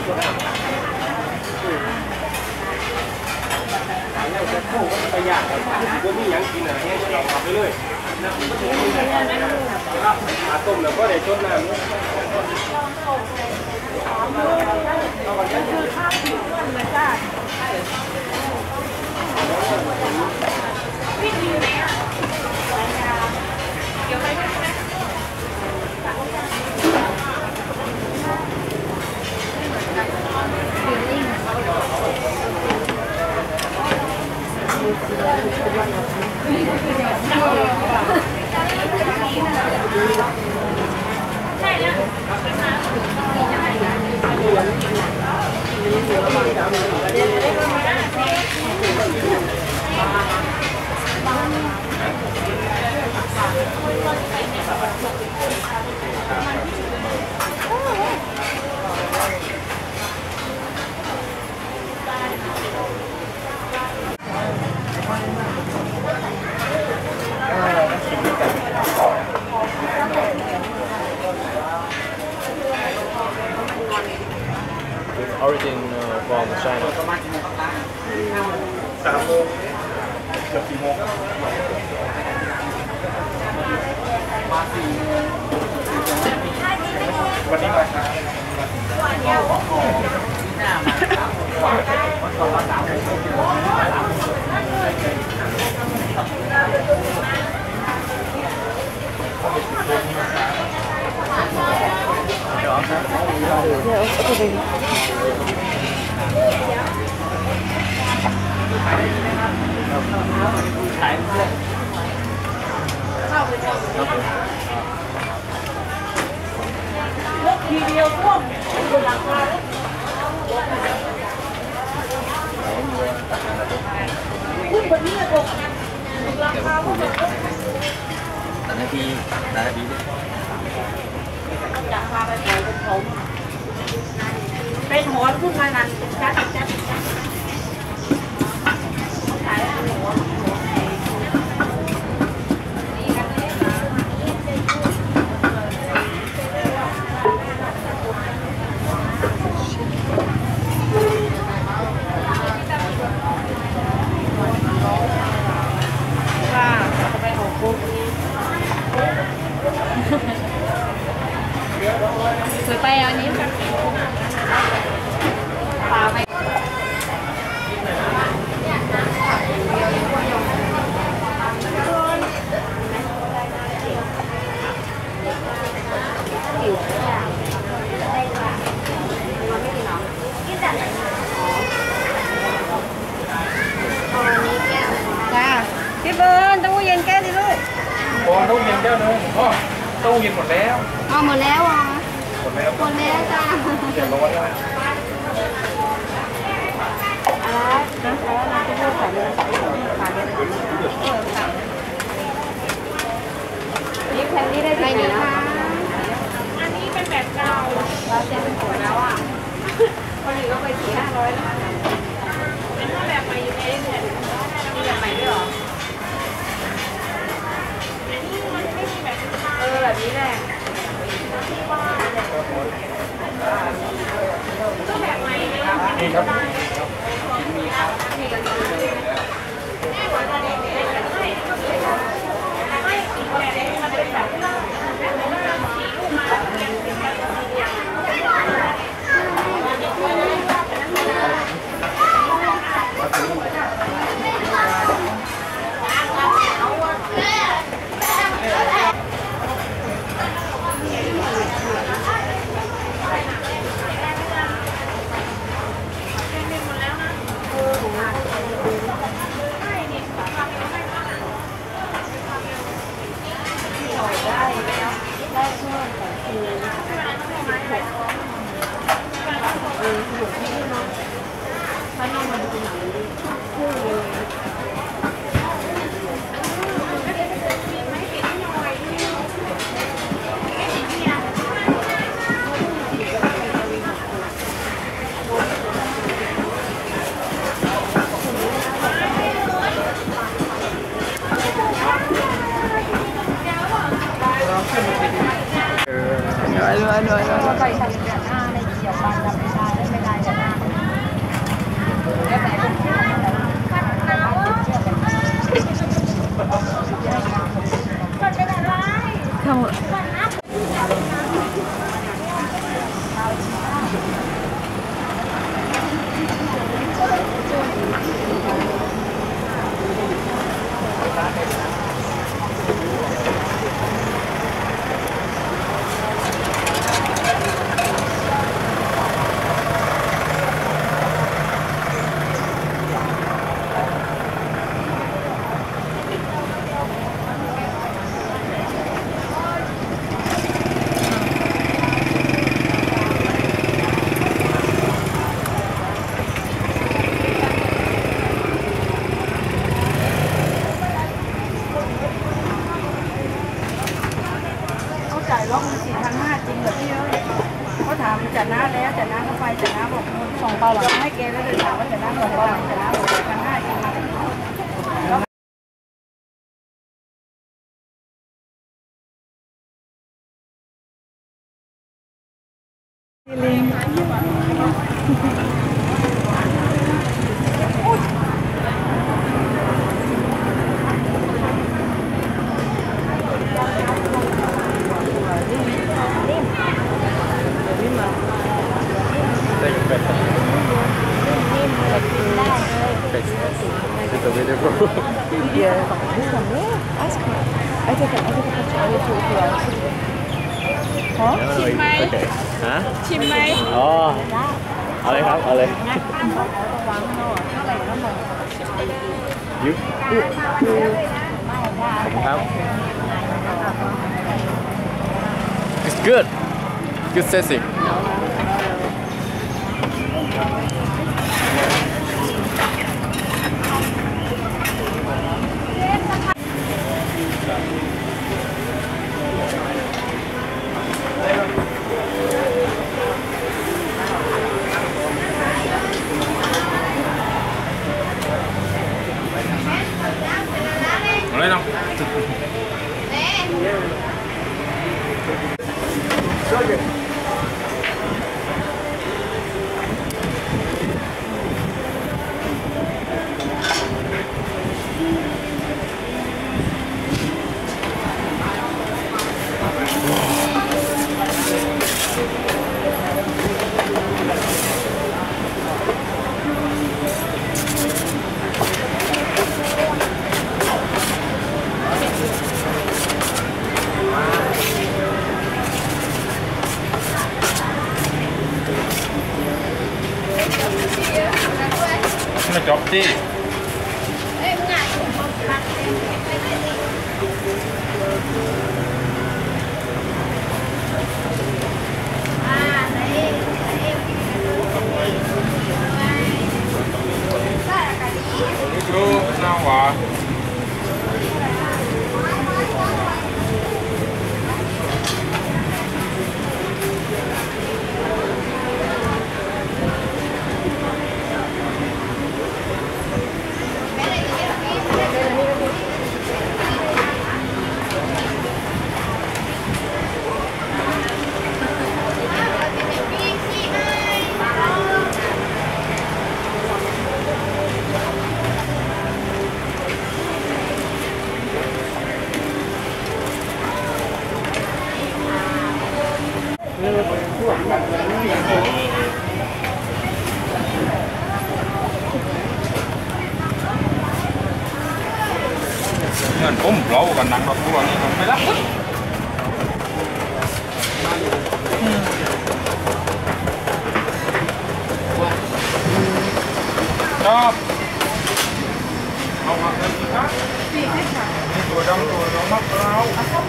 จะเข้าไปยากเลยว่ามีอย่างกินอะไรเนี่ยเราขับไปเลยน้ำมันจะมีขาต้มแล้วก็ได้ชดน้ำคือข้าวผิวมันนะจ้าพี่ดีไหมอ่ะเดี๋ยวไปได้ไหมใช่แล้ว Origin from China. 3 โมงเกือบ4 โมงมา4 วันนี้มาช้าวันนี้หน้ามาตอน3 โมงเดี๋ยวขายเพื่อนทีเดียวพ่วงราคาพูดแบบนี้เลยบอกราคาว่านาทีราคาไปปล่อยเป็นผมเป็นหัวขึ้นมานั่นจัดขายหัวสวยไปอันนี้ค่ะปลาไปจ้าพี่เบิร์นตู้เย็นแก้วดิลูกตู้เย็นแก้วนึงตู้เย็นหมดแล้วเอาหมดแล้วอ่ะหมดแล้วจ้าเดี๋ยวร้อนแล้วอะไรจะพูดขายเลยขายเลยนี่แค่นี้ได้ที่ไหนนะอันนี้เป็นแบบเก่าเราเซ็นหมดแล้วอ่ะคนอื่นก็ไป400-500แล้วเป็นถ้าแบบใหม่อยู่ในเนี่ยมีแบบใหม่ด้วยหรออันนี้มันไม่มีแบบแบบนี้แหละก็แบบใหม่เลยนี่ครับใส่ทำแบบหน้าในเกี่ยวกันจำไม่ได้ทางจ่ายล็อกมัน4,500จริงเหรอพี่เอ้ยเขาถามจัดน้าแล้วจัดน้าเข้าไปจัดน้าบอกส่งเปล่าหรอให้แกแล้วเลยถามว่าจัดน้าส่งเปล่าจัดน้าบอก4,500จริงลิงชิมไหมฮะชิมไหมอ๋อเอาเลยครับเอาเลยยุบขอบคุณครับ It's good good sensing lấy đâu nó chọc đi sao hả Nhân ôm lâu còn nặng đọc của này không phải lắm đó không học cái gì khác tuổi đông mắc rau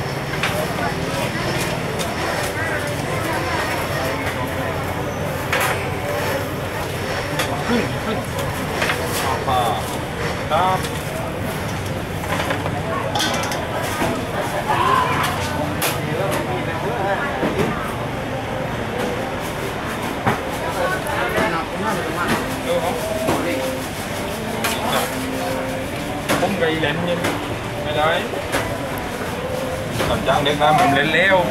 apa đó không gây lên như cái đấy còn trang đến ra mình lên leo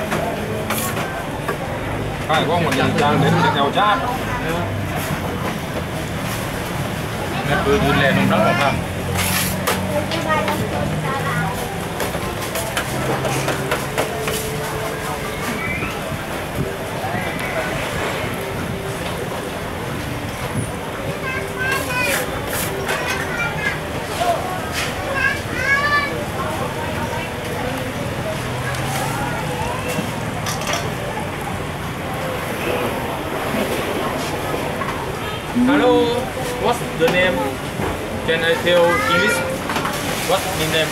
phải có một trang đến leo chát nên cứ lên không đắng không Hello, what's the name? Can I tell English? What's the name?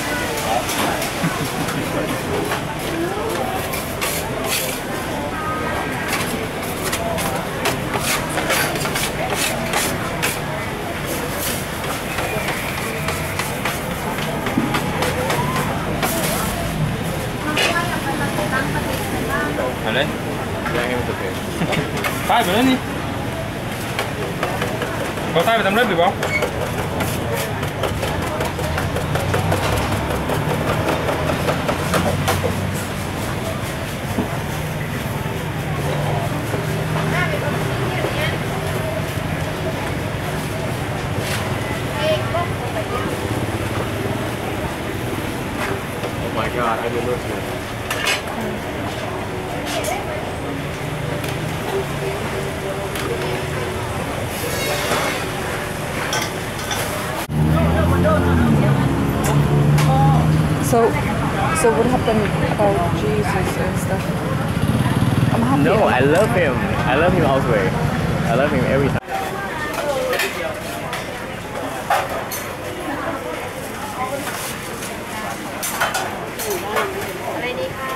Đấy. Đang em thực hiện. Tay vào lên đi. Có tay vào tấm lớp được không? Oh my god, I didn't listen. So what happened about Jesus and stuff? I'm happy. No, I love him. I love him always. I love him every time. อะไรดีคะ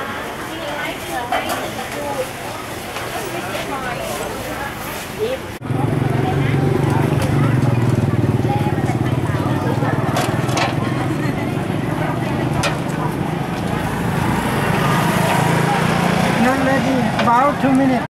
Not ready. About 2 minutes.